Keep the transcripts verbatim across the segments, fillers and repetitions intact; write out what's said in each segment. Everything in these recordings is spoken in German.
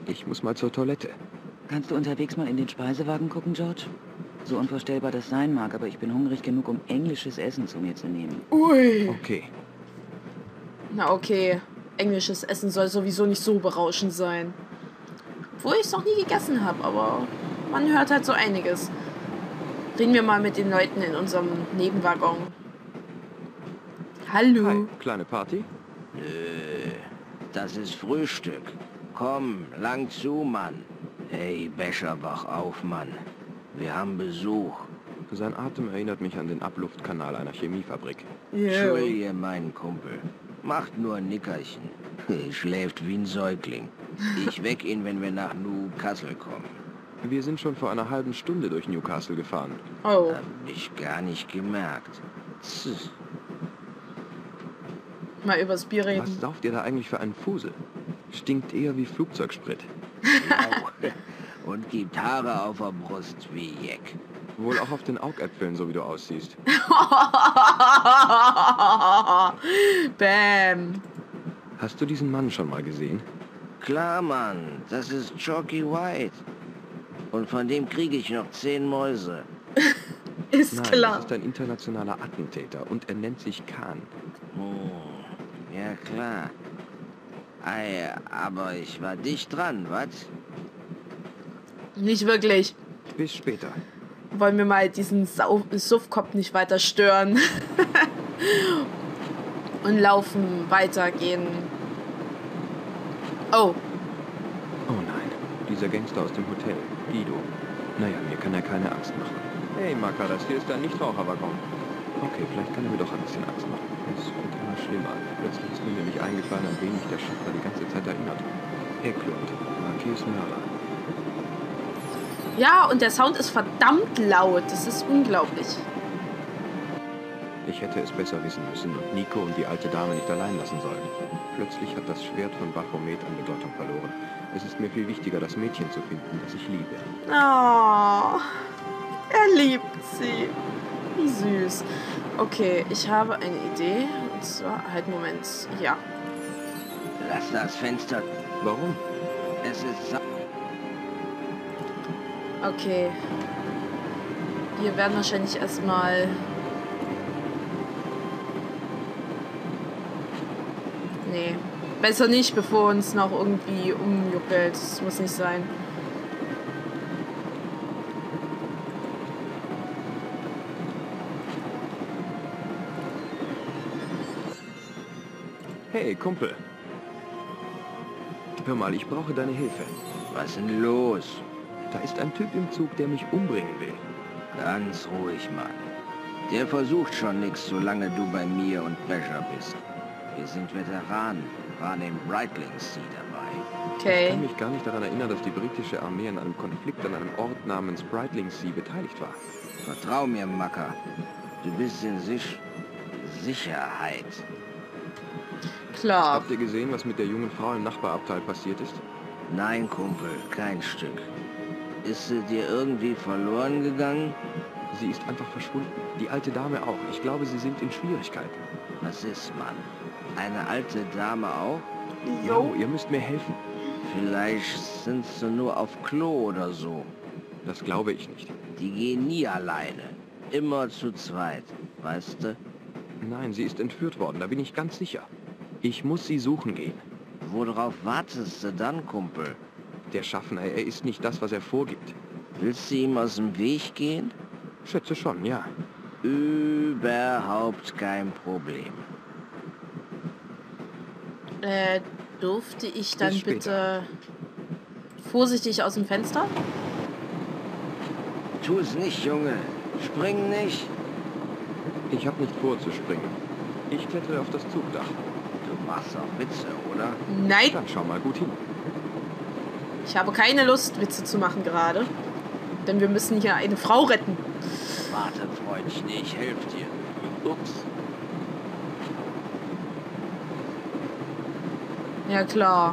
Ich muss mal zur Toilette. Kannst du unterwegs mal in den Speisewagen gucken, George? So unvorstellbar das sein mag, aber ich bin hungrig genug, um englisches Essen zu mir zu nehmen. Ui. Okay. Na okay. Englisches Essen soll sowieso nicht so berauschend sein. Obwohl ich es noch nie gegessen habe, aber man hört halt so einiges. Reden wir mal mit den Leuten in unserem Nebenwaggon. Hallo. Hi, kleine Party? Nö, das ist Frühstück. Komm, lang zu, Mann. Hey, Becher, wach auf, Mann. Wir haben Besuch. Sein Atem erinnert mich an den Abluftkanal einer Chemiefabrik. Entschuldige, mein Kumpel. Macht nur ein Nickerchen. Schläft wie ein Säugling. Ich weck ihn, wenn wir nach Newcastle kommen. Wir sind schon vor einer halben Stunde durch Newcastle gefahren. Oh. Hab ich gar nicht gemerkt. Tss. Mal übers Bier reden. Was sauft ihr da eigentlich für einen Fusel? Stinkt eher wie Flugzeugsprit. Genau. Und gibt Haare auf der Brust wie Jeck. Wohl auch auf den Augäpfeln, so wie du aussiehst. Bam. Hast du diesen Mann schon mal gesehen? Klar, Mann. Das ist Chalky White. Und von dem kriege ich noch zehn Mäuse. Ist Nein, klar. das ist ein internationaler Attentäter und er nennt sich Khan. Hm, ja klar. Ei, aber ich war dicht dran, was? Nicht wirklich. Bis später. Wollen wir mal diesen Sau Suffkopf nicht weiter stören. Und laufen, weitergehen. Oh. Oh nein, dieser Gangster aus dem Hotel, Guido. Naja, mir kann er keine Angst machen. Hey Maka, das hier ist ein Nichtraucherwaggon. Okay, vielleicht kann er mir doch ein bisschen Angst machen. Es wird immer schlimmer. Plötzlich ist mir nämlich eingefallen, an wen mich der Schaffner die ganze Zeit erinnert. Eklund, Marquis Mörder. Ja, und der Sound ist verdammt laut. Das ist unglaublich. Ich hätte es besser wissen müssen und Nico und die alte Dame nicht allein lassen sollen. Plötzlich hat das Schwert von Baphomet an Bedeutung verloren. Es ist mir viel wichtiger, das Mädchen zu finden, das ich liebe. Oh, er liebt sie. Wie süß. Okay, ich habe eine Idee. Und zwar, halt, Moment. Ja. Lass das Fenster. Warum? Es ist... Sa Okay. Wir werden wahrscheinlich erstmal... Nee. Besser nicht, bevor uns noch irgendwie umjuckelt. Das muss nicht sein. Hey, Kumpel. Hör mal, ich brauche deine Hilfe. Was ist denn los? Da ist ein Typ im Zug, der mich umbringen will. Ganz ruhig, Mann. Der versucht schon nichts, solange du bei mir und Becher bist. Wir sind Veteranen, waren im Breitling Sea dabei. Ich Okay. kann mich gar nicht daran erinnern, dass die britische Armee an einem Konflikt an einem Ort namens Breitling Sea beteiligt war. Vertrau mir, Macker. Du bist in sich Sicherheit. Klar. Habt ihr gesehen, was mit der jungen Frau im Nachbarabteil passiert ist? Nein, Kumpel, kein Stück. Ist sie dir irgendwie verloren gegangen? Sie ist einfach verschwunden. Die alte Dame auch. Ich glaube, sie sind in Schwierigkeiten. Was ist, Mann? Eine alte Dame auch? Jo, ihr müsst mir helfen. Vielleicht sind sie nur auf Klo oder so. Das glaube ich nicht. Die gehen nie alleine. Immer zu zweit, weißt du? Nein, sie ist entführt worden, da bin ich ganz sicher. Ich muss sie suchen gehen. Worauf wartest du dann, Kumpel? Der Schaffner, er ist nicht das, was er vorgibt. Willst du ihm aus dem Weg gehen? Schätze schon, ja. Überhaupt kein Problem. Äh, durfte ich dann Bis später. bitte vorsichtig aus dem Fenster? Tu es nicht, Junge. Spring nicht. Ich habe nicht vor zu springen. Ich klettere auf das Zugdach. Du machst auch Witze, oder? Nein, Dann schau mal gut hin. ich habe keine Lust, Witze zu machen gerade. Denn wir müssen hier eine Frau retten. Warte, Freundchen, ich helfe dir. Ups. Ja, klar.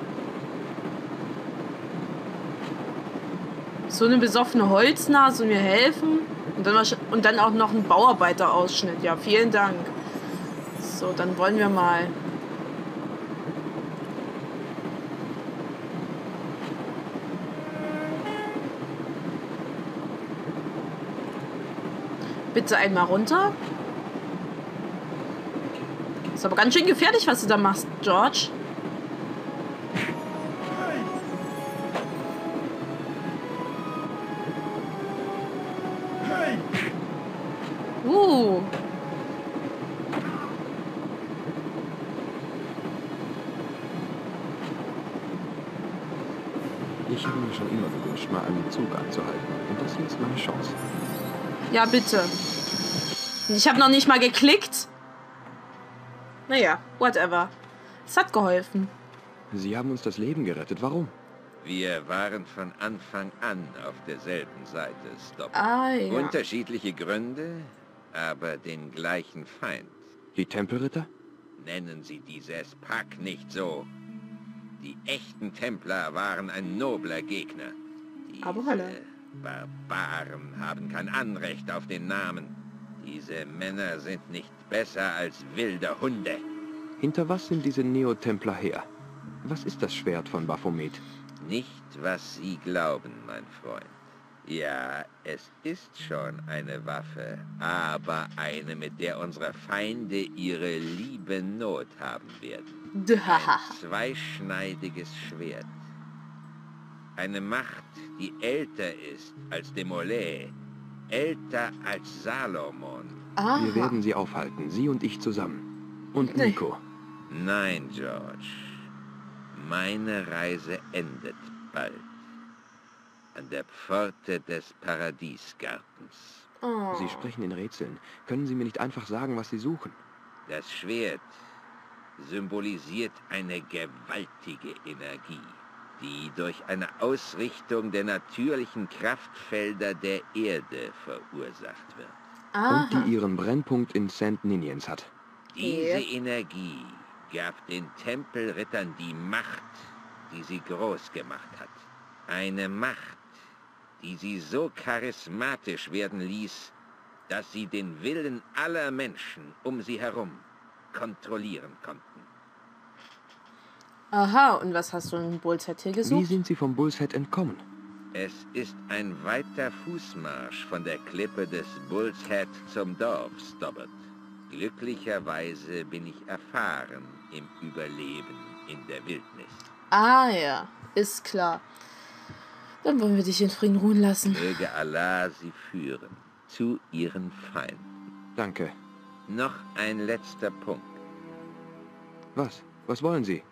So eine besoffene Holznase und mir helfen. Und dann, wahrsch- und dann auch noch ein Bauarbeiterausschnitt. Ja, vielen Dank. So, dann wollen wir mal. Bitte einmal runter. Ist aber ganz schön gefährlich, was du da machst, George. Uh. Ich habe mir schon immer gewünscht, mal einen Zug anzuhalten. Und das hier ist meine Chance. Ja, bitte. Ich habe noch nicht mal geklickt. Naja, whatever. Es hat geholfen. Sie haben uns das Leben gerettet. Warum? Wir waren von Anfang an auf derselben Seite, Stop. Ah, ja. Unterschiedliche Gründe, aber den gleichen Feind. Die Tempelritter? Nennen Sie dieses Pack nicht so. Die echten Templer waren ein nobler Gegner. Diese Aber Hölle. Barbaren haben kein Anrecht auf den Namen. Diese Männer sind nicht besser als wilde Hunde. Hinter was sind diese Neotempler her? Was ist das Schwert von Baphomet? Nicht, was Sie glauben, mein Freund. Ja, es ist schon eine Waffe, aber eine, mit der unsere Feinde ihre liebe Not haben werden. Ein zweischneidiges Schwert. Eine Macht, die älter ist als Demolay, älter als Salomon. Aha. Wir werden sie aufhalten, Sie und ich zusammen. Und Nee. Nico. Nein, George. Meine Reise endet bald. An der Pforte des Paradiesgartens. Oh. Sie sprechen in Rätseln. Können Sie mir nicht einfach sagen, was Sie suchen? Das Schwert symbolisiert eine gewaltige Energie, die durch eine Ausrichtung der natürlichen Kraftfelder der Erde verursacht wird. Aha. Und die ihren Brennpunkt in Saint Ninians hat. Diese Ja. Energie gab den Tempelrittern die Macht, die sie groß gemacht hat. Eine Macht, die sie so charismatisch werden ließ, dass sie den Willen aller Menschen um sie herum kontrollieren konnten. Aha, und was hast du in Bull's Head hier Wie gesucht? sind Sie vom Bull's Head entkommen? Es ist ein weiter Fußmarsch von der Klippe des Bull's Head zum Dorf, Stobbart. Glücklicherweise bin ich erfahren im Überleben in der Wildnis. Ah ja, ist klar. Dann wollen wir dich in Frieden ruhen lassen. Möge Allah sie führen zu ihren Feinden. Danke. Noch ein letzter Punkt. Was? Was wollen Sie?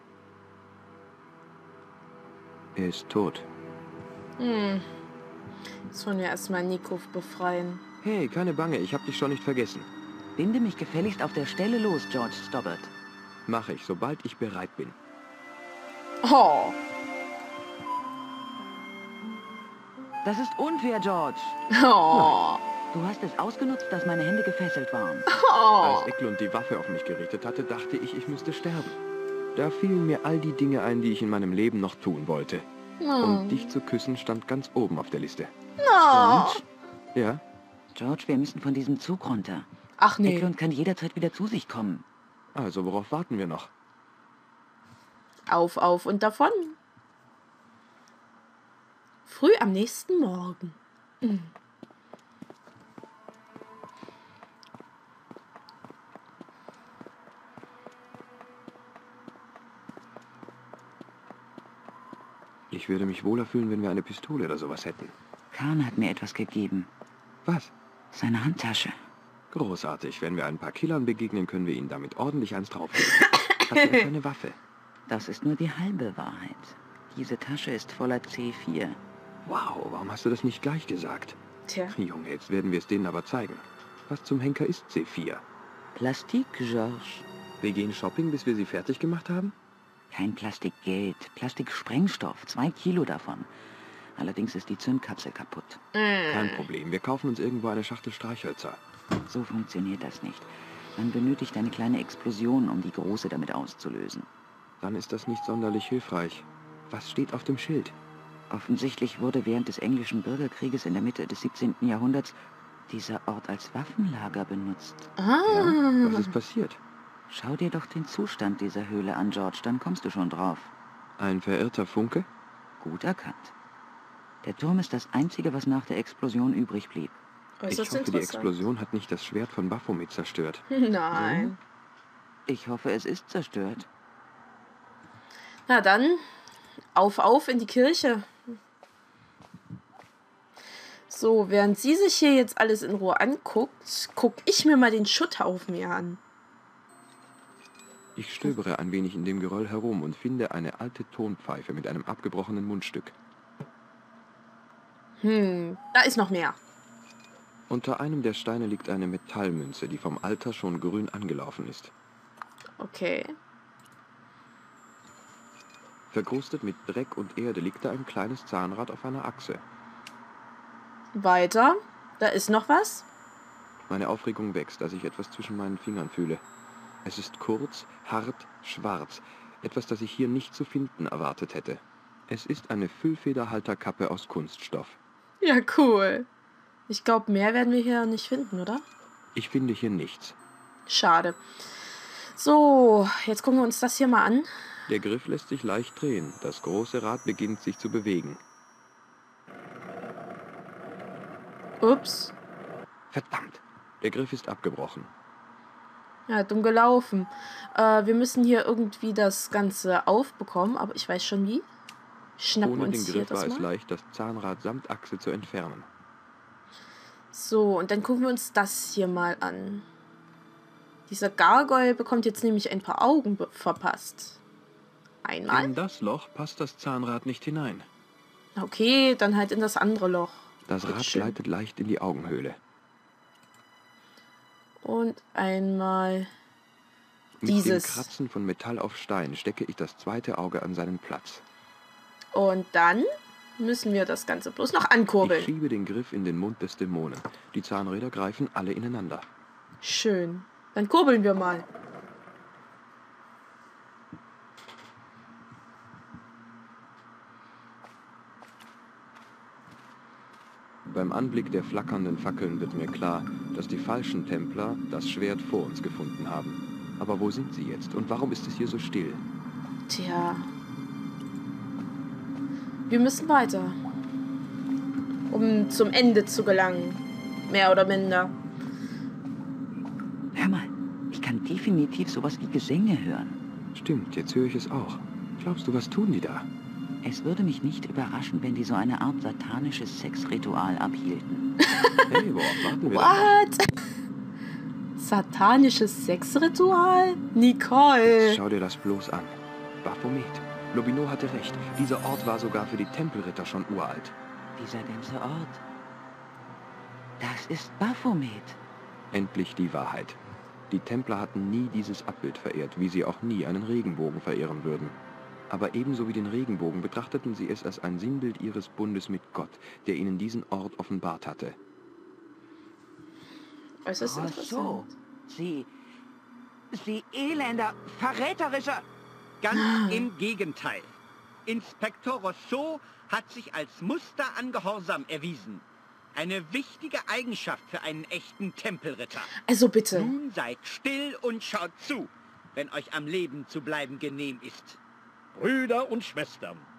Er ist tot. Hm. Jetzt wollen wir erstmal Nico befreien. Hey, keine Bange, ich hab dich schon nicht vergessen. Binde mich gefälligst auf der Stelle los, George Stobbart. Mache ich, sobald ich bereit bin. Oh. Das ist unfair, George. Oh. Du hast es ausgenutzt, dass meine Hände gefesselt waren. Oh. Als Eklund die Waffe auf mich gerichtet hatte, dachte ich, ich müsste sterben. Da fielen mir all die Dinge ein, die ich in meinem Leben noch tun wollte. Und dich zu küssen stand ganz oben auf der Liste. Oh. Ja? George, wir müssen von diesem Zug runter. Ach nee. Eklund kann jederzeit wieder zu sich kommen. Also, worauf warten wir noch? Auf, auf und davon. Früh am nächsten Morgen. Mhm. Ich würde mich wohler fühlen, wenn wir eine Pistole oder sowas hätten. Khan hat mir etwas gegeben. Was? Seine Handtasche. Großartig. Wenn wir ein paar Killern begegnen, können wir ihnen damit ordentlich eins draufgeben. Hat er keine Waffe? Das ist nur die halbe Wahrheit. Diese Tasche ist voller C vier. Wow, warum hast du das nicht gleich gesagt? Tja. Junge, jetzt werden wir es denen aber zeigen. Was zum Henker ist C vier? Plastik, George. Wir gehen shopping, bis wir sie fertig gemacht haben? Kein Plastikgeld, Plastiksprengstoff, zwei Kilo davon. Allerdings ist die Zündkapsel kaputt. Kein Problem. Wir kaufen uns irgendwo eine Schachtel Streichhölzer. So funktioniert das nicht. Man benötigt eine kleine Explosion, um die große damit auszulösen. Dann ist das nicht sonderlich hilfreich. Was steht auf dem Schild? Offensichtlich wurde während des englischen Bürgerkrieges in der Mitte des siebzehnten Jahrhunderts dieser Ort als Waffenlager benutzt. Ah. Ja, was ist passiert? Schau dir doch den Zustand dieser Höhle an, George, dann kommst du schon drauf. Ein verirrter Funke? Gut erkannt. Der Turm ist das Einzige, was nach der Explosion übrig blieb. Ich Äußerst hoffe, die interessant. Explosion hat nicht das Schwert von Baphomet zerstört. Nein. Ich hoffe, es ist zerstört. Na dann, auf, auf in die Kirche. So, während sie sich hier jetzt alles in Ruhe anguckt, guck ich mir mal den Schutthaufen hier an. Ich stöbere ein wenig in dem Geröll herum und finde eine alte Tonpfeife mit einem abgebrochenen Mundstück. Hm, da ist noch mehr. Unter einem der Steine liegt eine Metallmünze, die vom Alter schon grün angelaufen ist. Okay. Verkrustet mit Dreck und Erde liegt da ein kleines Zahnrad auf einer Achse. Weiter. Da ist noch was. Meine Aufregung wächst, als ich etwas zwischen meinen Fingern fühle. Es ist kurz, hart, schwarz. Etwas, das ich hier nicht zu finden erwartet hätte. Es ist eine Füllfederhalterkappe aus Kunststoff. Ja, cool. Ich glaube, mehr werden wir hier nicht finden, oder? Ich finde hier nichts. Schade. So, jetzt gucken wir uns das hier mal an. Der Griff lässt sich leicht drehen. Das große Rad beginnt sich zu bewegen. Ups. Verdammt! Der Griff ist abgebrochen. Ja, dumm gelaufen. Äh, wir müssen hier irgendwie das Ganze aufbekommen, aber ich weiß schon wie. Schnappen Ohne den uns hier Griff das war es mal. leicht, das Zahnrad samt Achse zu entfernen. So, und dann gucken wir uns das hier mal an. Dieser Gargoyle bekommt jetzt nämlich ein paar Augen be- verpasst. Einmal. In das Loch passt das Zahnrad nicht hinein. Okay, dann halt in das andere Loch. Das Rad Bitteschön. gleitet leicht in die Augenhöhle. Und einmal Mit dieses. dem Kratzen von Metall auf Stein stecke ich das zweite Auge an seinen Platz. Und dann müssen wir das Ganze bloß noch Ich ankurbeln. schiebe den Griff in den Mund des Dämonen. Die Zahnräder greifen alle ineinander. Schön. Dann kurbeln wir mal. Beim Anblick der flackernden Fackeln wird mir klar, dass die falschen Templer das Schwert vor uns gefunden haben. Aber wo sind sie jetzt und warum ist es hier so still? Tja. Wir müssen weiter. Um zum Ende zu gelangen. Mehr oder minder. Hör mal, ich kann definitiv sowas wie Gesänge hören. Stimmt, jetzt höre ich es auch. Glaubst du, was tun die da? Es würde mich nicht überraschen, wenn die so eine Art satanisches Sexritual abhielten. Hey, worauf warten wir denn What? Satanisches Sexritual? Nicole. noch? Schau dir das bloß an. Baphomet. Lobino hatte recht. Dieser Ort war sogar für die Tempelritter schon uralt. Dieser ganze Ort. Das ist Baphomet. Endlich die Wahrheit. Die Templer hatten nie dieses Abbild verehrt, wie sie auch nie einen Regenbogen verehren würden. Aber ebenso wie den Regenbogen betrachteten sie es als ein Sinnbild ihres Bundes mit Gott, der ihnen diesen Ort offenbart hatte. Äußerst Ach interessant. so. Sie... Sie elender, verräterischer... Ganz im Gegenteil. Inspektor Rousseau hat sich als Muster an Gehorsam erwiesen. Eine wichtige Eigenschaft für einen echten Tempelritter. Also bitte. Nun seid still und schaut zu, wenn euch am Leben zu bleiben genehm ist. Brüder und Schwestern,